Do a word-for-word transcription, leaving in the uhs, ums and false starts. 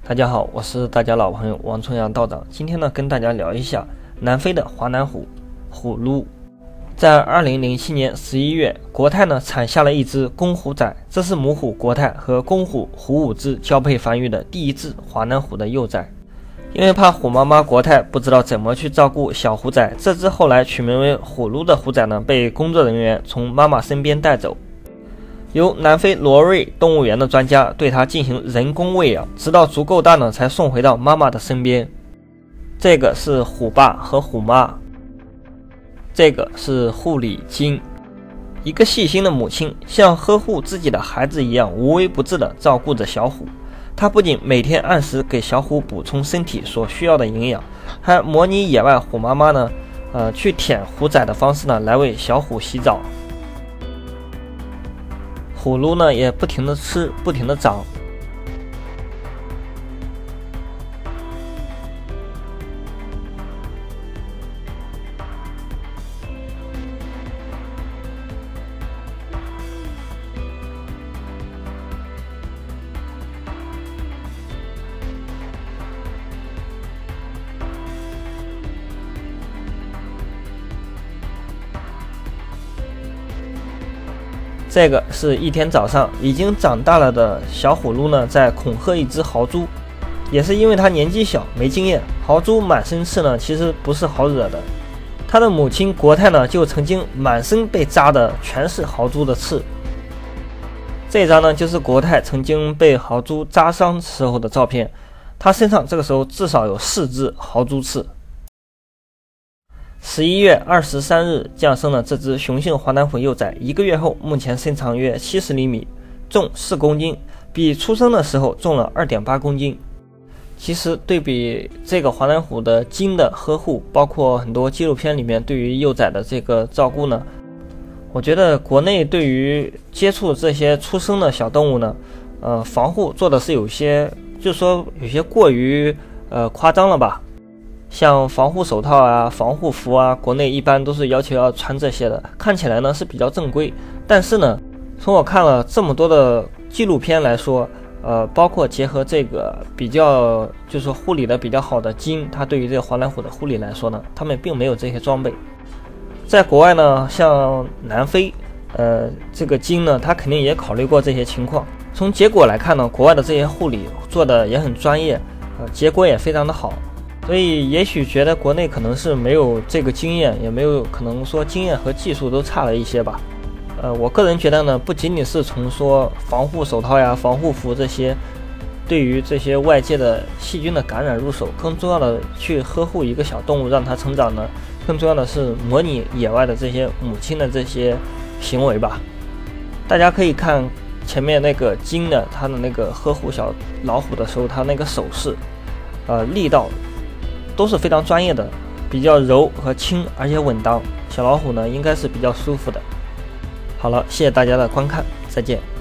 大家好，我是大家老朋友王重阳道长。今天呢，跟大家聊一下南非的华南虎虎鹿。在二零零七年十一月，国泰呢产下了一只公虎崽，这是母虎国泰和公虎虎五只交配繁育的第一只华南虎的幼崽。因为怕虎妈妈国泰不知道怎么去照顾小虎崽，这只后来取名为虎鹿的虎崽呢，被工作人员从妈妈身边带走。由南非罗瑞动物园的专家对它进行人工喂养，直到足够大呢，才送回到妈妈的身边。这个是虎爸和虎妈，这个是护理精。一个细心的母亲像呵护自己的孩子一样无微不至地照顾着小虎。她不仅每天按时给小虎补充身体所需要的营养，还模拟野外虎妈妈呢，呃，去舔虎崽的方式呢，来为小虎洗澡。虎鹿呢也不停地吃，不停地长。这个是一天早上，已经长大了的小虎鹿呢，在恐吓一只豪猪，也是因为它年纪小，没经验。豪猪满身刺呢，其实不是好惹的。它的母亲国泰呢，就曾经满身被扎的全是豪猪的刺。这张呢，就是国泰曾经被豪猪扎伤时候的照片，它身上这个时候至少有四只豪猪刺。十一月二十三日降生了这只雄性华南虎幼崽，一个月后，目前身长约七十厘米，重四公斤，比出生的时候重了 二点八公斤。其实对比这个华南虎的精的呵护，包括很多纪录片里面对于幼崽的这个照顾呢，我觉得国内对于接触这些出生的小动物呢，呃，防护做的是有些，就是说有些过于呃夸张了吧。像防护手套啊、防护服啊，国内一般都是要求要穿这些的，看起来呢是比较正规。但是呢，从我看了这么多的纪录片来说，呃，包括结合这个比较就是护理的比较好的精，它对于这个华南虎的护理来说呢，他们并没有这些装备。在国外呢，像南非，呃，这个精呢，它肯定也考虑过这些情况。从结果来看呢，国外的这些护理做的也很专业，呃，结果也非常的好。所以也许觉得国内可能是没有这个经验，也没有可能说经验和技术都差了一些吧。呃，我个人觉得呢，不仅仅是从说防护手套呀、防护服这些，对于这些外界的细菌的感染入手，更重要的去呵护一个小动物，让它成长呢，更重要的是模拟野外的这些母亲的这些行为吧。大家可以看前面那个精的，它的那个呵护小老虎的时候，它那个手势，呃，力道都是非常专业的，比较柔和轻，而且稳当。小老虎呢，应该是比较舒服的。好了，谢谢大家的观看，再见。